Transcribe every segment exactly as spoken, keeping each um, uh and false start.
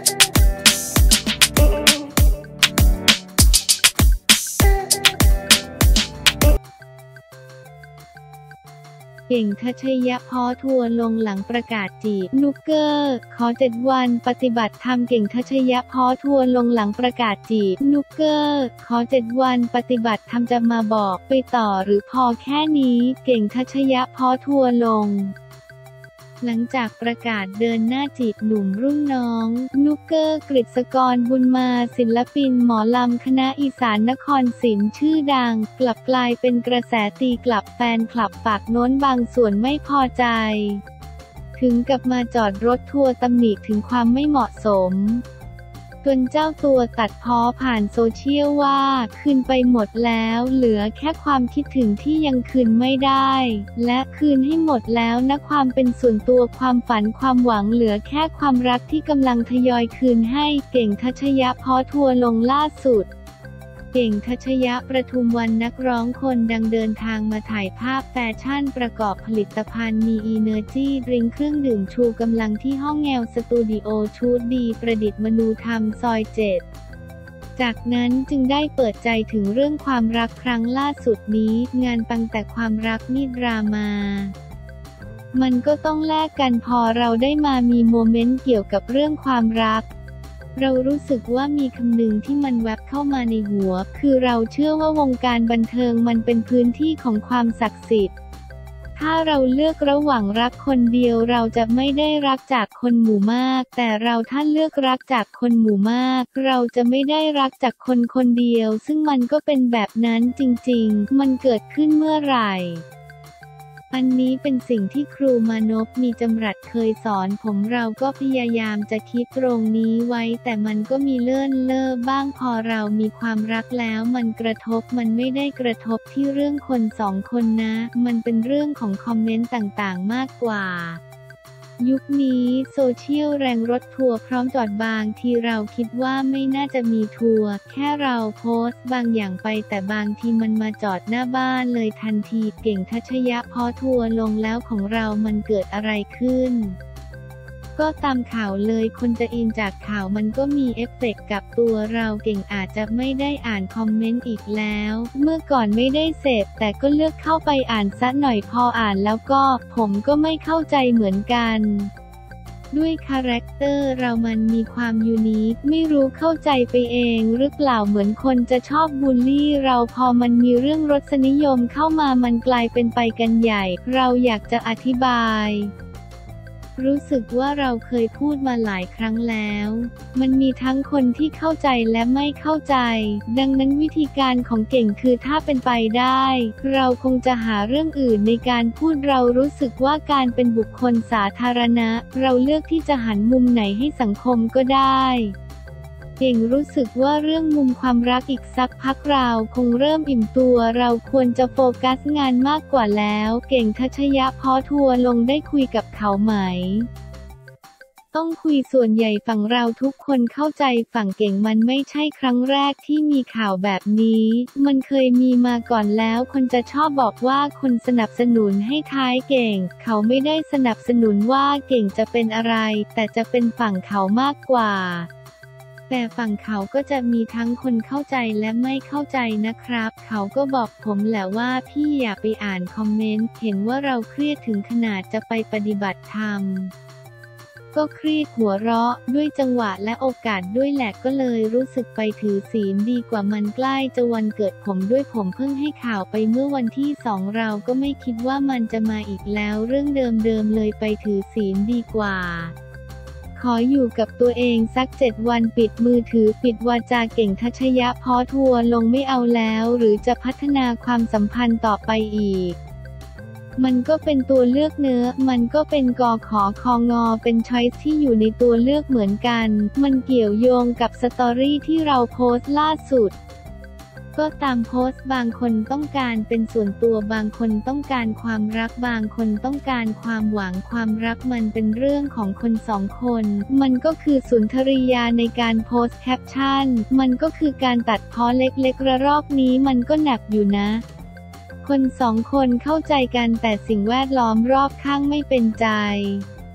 เก่งทัชยะพ้อทัวร์ลงหลังประกาศจีบนุกเกอร์ขอเจ็ดวันปฏิบัติธรรมเก่งทัชยะพ้อทัวร์ลงหลังประกาศจีบนุกเกอร์ขอเจ็ดวันปฏิบัติธรรมจะมาบอกไปต่อหรือพอแค่นี้เก่งทัชยะพ้อทัวร์ลงหลังจากประกาศเดินหน้าจีบหนุ่มรุ่นน้องนุกเกอร์กฤษกรบุญมาศิลปินหมอลำคณะอีสานนครศิลป์ชื่อดังกลับกลายเป็นกระแสตีกลับแฟนคลับปากโน้นบางส่วนไม่พอใจถึงกับมาจอดรถทัวร์ตำหนิถึงความไม่เหมาะสมจนเจ้าตัวตัดพ้อผ่านโซเชียลว่าคืนไปหมดแล้วเหลือแค่ความคิดถึงที่ยังคืนไม่ได้และคืนให้หมดแล้วนะความเป็นส่วนตัวความฝันความหวังเหลือแค่ความรักที่กำลังทยอยคืนให้เก่งทัชยะพ้อทัวร์ลงล่าสุดเก่งทัชยะประทุมวรรณนักร้องคนดังเดินทางมาถ่ายภาพแฟชั่นประกอบผลิตภัณฑ์มีอีเนอร์จี้ดริงเครื่องดื่มชูกำลังที่ห้องแงวสตูดิโอชูดดีประดิษฐ์มนูธรรมซอยเจ็ดจากนั้นจึงได้เปิดใจถึงเรื่องความรักครั้งล่าสุดนี้งานปังแต่ความรักมีดราม่ามันก็ต้องแลกกันพอเราได้มามีโมเมนต์เกี่ยวกับเรื่องความรักเรารู้สึกว่ามีคำหนึ่งที่มันแวบเข้ามาในหัวคือเราเชื่อว่าวงการบันเทิงมันเป็นพื้นที่ของความศักดิ์สิทธิ์ถ้าเราเลือกระหว่างรักคนเดียวเราจะไม่ได้รักจากคนหมู่มากแต่เราถ้าเลือกรักจากคนหมู่มากเราจะไม่ได้รักจากคนคนเดียวซึ่งมันก็เป็นแบบนั้นจริงๆมันเกิดขึ้นเมื่อไหร่อันนี้เป็นสิ่งที่ครูมานพมีจำรัดเคยสอนผมเราก็พยายามจะคิดตรงนี้ไว้แต่มันก็มีเลื่อนเล่อบ้างพอเรามีความรักแล้วมันกระทบมันไม่ได้กระทบที่เรื่องคนสองคนนะมันเป็นเรื่องของคอมเมนต์ต่างๆมากกว่ายุคนี้โซเชียลแรงรถทัวร์พร้อมจอดบางทีเราคิดว่าไม่น่าจะมีทัวร์แค่เราโพสต์บางอย่างไปแต่บางทีมันมาจอดหน้าบ้านเลยทันทีเก่งทัชยะพ้อทัวร์ลงแล้วของเรามันเกิดอะไรขึ้นก็ตามข่าวเลยคนจะอินจากข่าวมันก็มีเอฟเฟกต์กับตัวเราเก่งอาจจะไม่ได้อ่านคอมเมนต์อีกแล้วเมื่อก่อนไม่ได้เสพแต่ก็เลือกเข้าไปอ่านซะหน่อยพออ่านแล้วก็ผมก็ไม่เข้าใจเหมือนกันด้วยคาแรคเตอร์เรามันมีความยูนิคไม่รู้เข้าใจไปเองหรือเปล่าเหมือนคนจะชอบบูลลี่เราพอมันมีเรื่องรสนิยมเข้ามามันกลายเป็นไปกันใหญ่เราอยากจะอธิบายรู้สึกว่าเราเคยพูดมาหลายครั้งแล้วมันมีทั้งคนที่เข้าใจและไม่เข้าใจดังนั้นวิธีการของเก่งคือถ้าเป็นไปได้เราคงจะหาเรื่องอื่นในการพูดเรารู้สึกว่าการเป็นบุคคลสาธารณะเราเลือกที่จะหันมุมไหนให้สังคมก็ได้เก่งรู้สึกว่าเรื่องมุมความรักอีกสักพักเราคงเริ่มอิ่มตัวเราควรจะโฟกัสงานมากกว่าแล้วเก่งทัชยะพ้อทัวร์ลงได้คุยกับเขาไหมต้องคุยส่วนใหญ่ฝั่งเราทุกคนเข้าใจฝั่งเก่งมันไม่ใช่ครั้งแรกที่มีข่าวแบบนี้มันเคยมีมาก่อนแล้วคนจะชอบบอกว่าคนสนับสนุนให้ท้ายเก่งเขาไม่ได้สนับสนุนว่าเก่งจะเป็นอะไรแต่จะเป็นฝั่งเขามากกว่าแต่ฝั่งเขาก็จะมีทั้งคนเข้าใจและไม่เข้าใจนะครับเขาก็บอกผมแหละว่าพี่อย่าไปอ่านคอมเมนต์เห็นว่าเราเครียดถึงขนาดจะไปปฏิบัติธรรมก็เครียดหัวเราะด้วยจังหวะและโอกาสด้วยแหละก็เลยรู้สึกไปถือศีลดีกว่ามันใกล้จะวันเกิดผมด้วยผมเพิ่งให้ข่าวไปเมื่อวันที่สองเราก็ไม่คิดว่ามันจะมาอีกแล้วเรื่องเดิมๆเลยไปถือศีลดีกว่าขออยู่กับตัวเองสักเจ็ดวันปิดมือถือปิดวาจาเก่งทัชยะพ้อทัวร์ลงไม่เอาแล้วหรือจะพัฒนาความสัมพันธ์ต่อไปอีกมันก็เป็นตัวเลือกเนื้อมันก็เป็นกอขอคองอเป็นช้อยส์ที่อยู่ในตัวเลือกเหมือนกันมันเกี่ยวโยงกับสตอรี่ที่เราโพสต์ล่าสุดก็ตามโพสต์บางคนต้องการเป็นส่วนตัวบางคนต้องการความรักบางคนต้องการความหวังความรักมันเป็นเรื่องของคนสองคนมันก็คือสุนทรียาในการโพสต์แคปชั่นมันก็คือการตัดพ้อเล็กๆระลอกนี้มันก็หนักอยู่นะคนสองคนเข้าใจกันแต่สิ่งแวดล้อมรอบข้างไม่เป็นใจ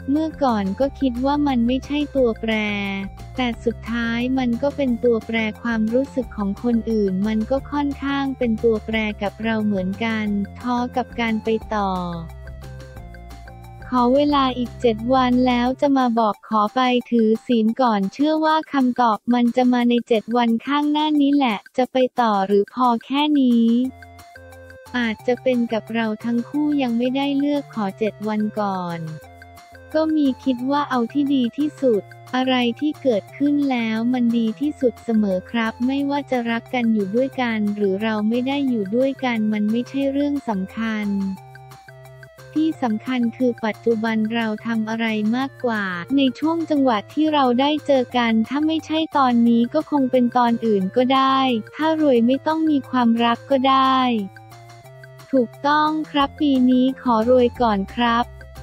เมื่อก่อนก็คิดว่ามันไม่ใช่ตัวแปรแต่สุดท้ายมันก็เป็นตัวแปรความรู้สึกของคนอื่นมันก็ค่อนข้างเป็นตัวแปรกับเราเหมือนกันท้อกับการไปต่อขอเวลาอีกเจ็ดวันแล้วจะมาบอกขอไปถือศีลก่อนเชื่อว่าคำตอบมันจะมาในเจ็ดวันข้างหน้านี้แหละจะไปต่อหรือพอแค่นี้อาจจะเป็นกับเราทั้งคู่ยังไม่ได้เลือกขอเจ็ดวันก่อนก็มีคิดว่าเอาที่ดีที่สุดอะไรที่เกิดขึ้นแล้วมันดีที่สุดเสมอครับไม่ว่าจะรักกันอยู่ด้วยกันหรือเราไม่ได้อยู่ด้วยกันมันไม่ใช่เรื่องสำคัญที่สำคัญคือปัจจุบันเราทำอะไรมากกว่าในช่วงจังหวะที่เราได้เจอกันถ้าไม่ใช่ตอนนี้ก็คงเป็นตอนอื่นก็ได้ถ้ารวยไม่ต้องมีความรักก็ได้ถูกต้องครับปีนี้ขอรวยก่อนครับ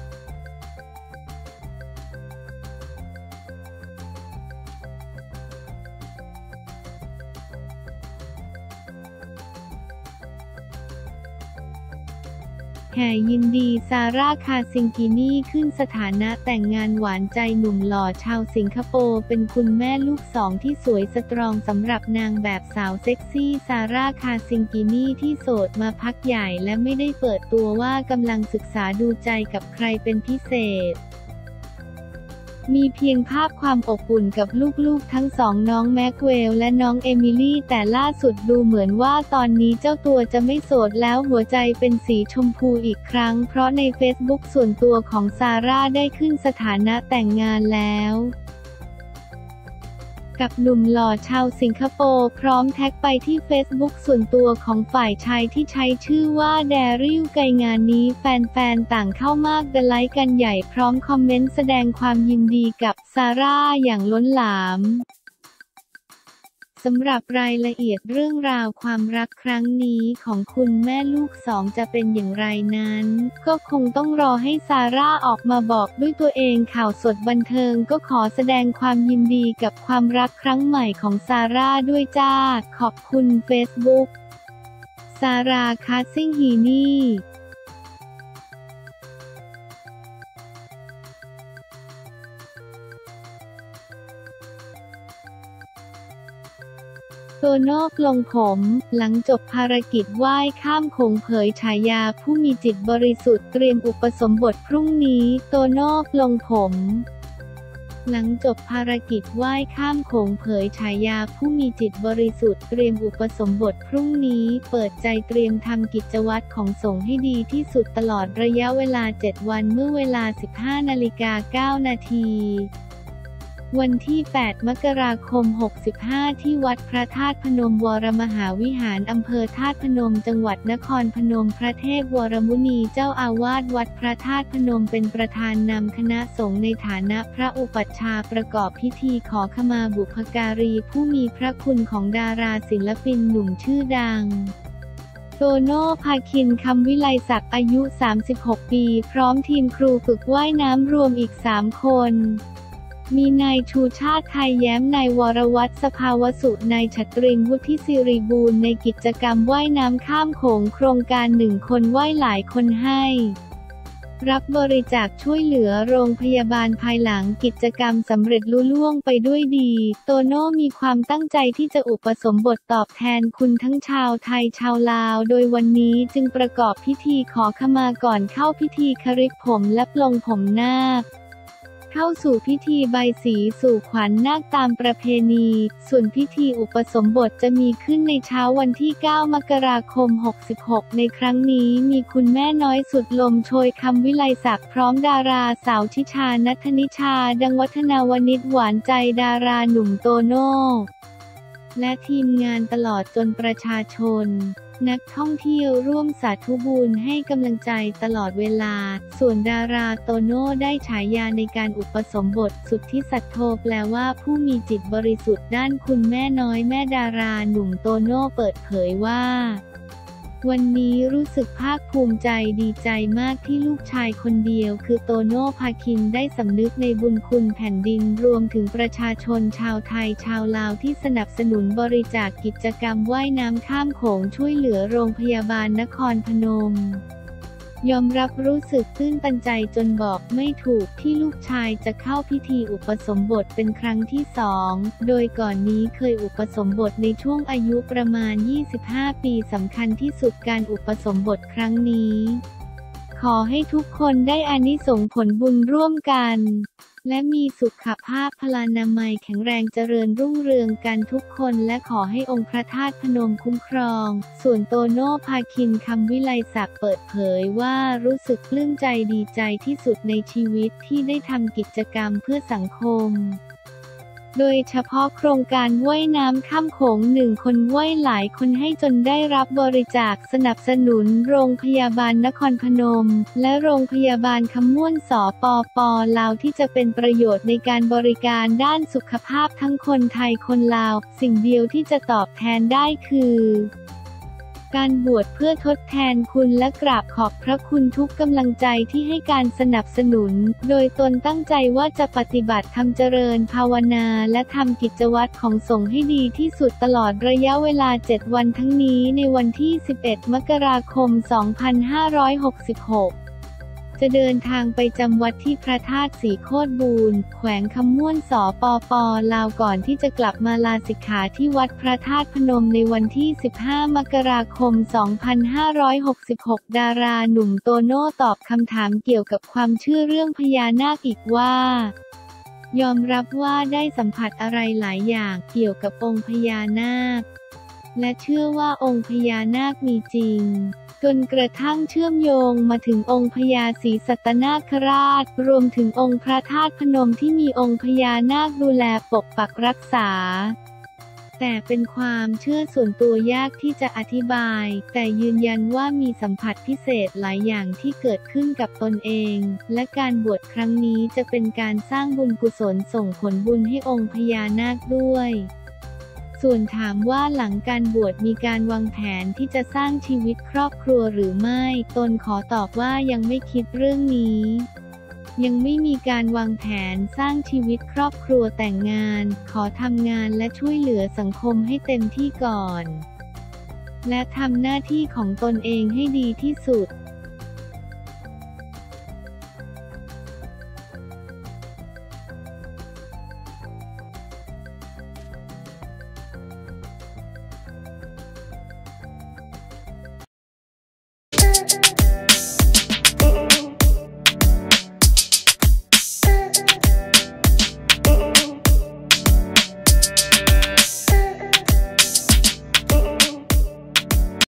แห่ยินดีซาร่าคาซิงกินี่ขึ้นสถานะแต่งงานหวานใจหนุ่มหล่อชาวสิงคโปร์เป็นคุณแม่ลูกสองที่สวยสตรองสำหรับนางแบบสาวเซ็กซี่ซาร่าคาซิงกินี่ที่โสดมาพักใหญ่และไม่ได้เปิดตัวว่ากำลังศึกษาดูใจกับใครเป็นพิเศษมีเพียงภาพความอบอุ่นกับลูกๆทั้งสองน้องแม็กเวลและน้องเอมิลี่แต่ล่าสุดดูเหมือนว่าตอนนี้เจ้าตัวจะไม่โสดแล้วหัวใจเป็นสีชมพูอีกครั้งเพราะในเฟซบุ๊กส่วนตัวของซาร่าได้ขึ้นสถานะแต่งงานแล้วกับหนุ่มหล่อชาวสิงคโปร์พร้อมแท็กไปที่เฟซบุ๊กส่วนตัวของฝ่ายชายที่ใช้ชื่อว่าแดริลไกงานนี้แฟนๆต่างเข้ามากดไลค์กันใหญ่พร้อมคอมเมนต์แสดงความยินดีกับซาร่าอย่างล้นหลามสำหรับรายละเอียดเรื่องราวความรักครั้งนี้ของคุณแม่ลูกสองจะเป็นอย่างไรนั้นก็คงต้องรอให้ซาร่าออกมาบอกด้วยตัวเองข่าวสดบันเทิงก็ขอแสดงความยินดีกับความรักครั้งใหม่ของซาร่าด้วยจ้าขอบคุณเฟซบุ๊กซาร่าคาซิงฮีนี่โตโน่ปลงผมหลังจบภารกิจว่ายข้ามโขงเผยฉายาผู้มีจิตบริสุทธิ์เตรียมอุปสมบทพรุ่งนี้โตโน่ปลงผมหลังจบภารกิจว่ายข้ามโขงเผยฉายาผู้มีจิตบริสุทธิ์เตรียมอุปสมบทพรุ่งนี้เปิดใจเตรียมทำกิจวัตรของสงฆ์ให้ดีที่สุดตลอดระยะเวลาเจ็ดวันเมื่อเวลา สิบห้านาฬิกาเก้านาทีวันที่ แปด มกราคม หกสิบห้า ที่วัดพระธาตุพนมวรมหาวิหารอำเภอธาตุพนมจังหวัดนครพนมพระเทพวรมุนีเจ้าอาวาสวัดพระธาตุพนมเป็นประธานนำคณะสงฆ์ในฐานะพระอุปัชฌาย์ประกอบพิธีขอขมาบุพการีผู้มีพระคุณของดาราศิลปินหนุ่มชื่อดังโตโน่พาคินคำวิไลศักดิ์อายุ สามสิบหก ปีพร้อมทีมครูฝึกว่ายน้ำรวมอีก สาม คนมีนายชูชาติไทยแย้มนายวรวัฒน์สภาวสุนายฉัตรินวุฒิศิริบูรณ์ในกิจกรรมว่ายน้ำข้ามโขงโครงการหนึ่งคนว่ายหลายคนให้รับบริจาคช่วยเหลือโรงพยาบาลภายหลังกิจกรรมสำเร็จลุล่วงไปด้วยดีโตโน่มีความตั้งใจที่จะอุปสมบทตอบแทนคุณทั้งชาวไทยชาวลาวโดยวันนี้จึงประกอบพิธีขอขมาก่อนเข้าพิธีคฤกษ์ผมและปลงผมนาคเข้าสู่พิธีใบสีสู่ขวัญนาคตามประเพณีส่วนพิธีอุปสมบทจะมีขึ้นในเช้าวันที่ เก้า มกราคม หกสิบหก ในครั้งนี้มีคุณแม่น้อยสุดลมโชยคำวิไลศักดิ์พร้อมดาราสาวทิชานัทธนิชาดังวัฒนาวณิชหวานใจดาราหนุ่มโตโน่และทีมงานตลอดจนประชาชนนักท่องเที่ยวร่วมสาธุบุญให้กำลังใจตลอดเวลาส่วนดาราโตโน่ได้ฉายาในการอุปสมบทสุทธิสัตโธแปลว่าผู้มีจิตบริสุทธิ์ด้านคุณแม่น้อยแม่ดาราหนุ่มโตโน่เปิดเผยว่าวันนี้รู้สึกภาคภูมิใจดีใจมากที่ลูกชายคนเดียวคือโตโน่พาคินได้สำนึกในบุญคุณแผ่นดินรวมถึงประชาชนชาวไทยชาวลาวที่สนับสนุนบริจาคกิจกรรมว่ายน้ำข้ามโขงช่วยเหลือโรงพยาบาลนครพนมยอมรับรู้สึกตื้นตันใจจนบอกไม่ถูกที่ลูกชายจะเข้าพิธีอุปสมบทเป็นครั้งที่สอง โดยก่อนนี้เคยอุปสมบทในช่วงอายุประมาณ ยี่สิบห้า ปีสำคัญที่สุดการอุปสมบทครั้งนี้ ขอให้ทุกคนได้อานิสงส์ผลบุญร่วมกันและมีสุขภาพพลานามัยแข็งแรงเจริญรุ่งเรืองกันทุกคนและขอให้องค์พระธาตุพนมคุ้มครอง ส่วนโตโน่ภาคินคำวิไลศักดิ์เปิดเผยว่ารู้สึกปลื้มใจดีใจที่สุดในชีวิตที่ได้ทำกิจกรรมเพื่อสังคมโดยเฉพาะโครงการว่ายน้ำข้ามโขงหนึ่งคนว่ายหลายคนให้จนได้รับบริจาคสนับสนุนโรงพยาบาลนครพนมและโรงพยาบาลคำม่วนสปป.ลาวที่จะเป็นประโยชน์ในการบริการด้านสุขภาพทั้งคนไทยคนลาวสิ่งเดียวที่จะตอบแทนได้คือการบวชเพื่อทดแทนคุณและกราบขอบพระคุณทุกกำลังใจที่ให้การสนับสนุนโดยตนตั้งใจว่าจะปฏิบัติธรรมเจริญภาวนาและทำกิจวัตรของสงฆ์ให้ดีที่สุดตลอดระยะเวลาเจ็ดวันทั้งนี้ในวันที่สิบเอ็ดมกราคมสองพันห้าร้อยหกสิบหกจะเดินทางไปจำวัดที่พระธาตุศรีโคตรบูรณ์แขวงคำม่วนสปป.ลาวก่อนที่จะกลับมาลาสิกขาที่วัดพระธาตุพนมในวันที่สิบห้ามกราคมสองพันห้าร้อยหกสิบหกดาราหนุ่มโตโน่ตอบคำถามเกี่ยวกับความเชื่อเรื่องพญานาคอีกว่ายอมรับว่าได้สัมผัสอะไรหลายอย่างเกี่ยวกับองค์พญานาคและเชื่อว่าองค์พญานาคมีจริงจนกระทั่งเชื่อมโยงมาถึงองค์พญาศรีสัตนาคราชรวมถึงองค์พระธาตุพนมที่มีองค์พญานาคดูแลปกปักรักษาแต่เป็นความเชื่อส่วนตัวยากที่จะอธิบายแต่ยืนยันว่ามีสัมผัสพิเศษหลายอย่างที่เกิดขึ้นกับตนเองและการบวชครั้งนี้จะเป็นการสร้างบุญกุศลส่งผลบุญให้องค์พญานาคด้วยส่วนถามว่าหลังการบวชมีการวางแผนที่จะสร้างชีวิตครอบครัวหรือไม่ตนขอตอบว่ายังไม่คิดเรื่องนี้ยังไม่มีการวางแผนสร้างชีวิตครอบครัวแต่งงานขอทำงานและช่วยเหลือสังคมให้เต็มที่ก่อนและทำหน้าที่ของตนเองให้ดีที่สุด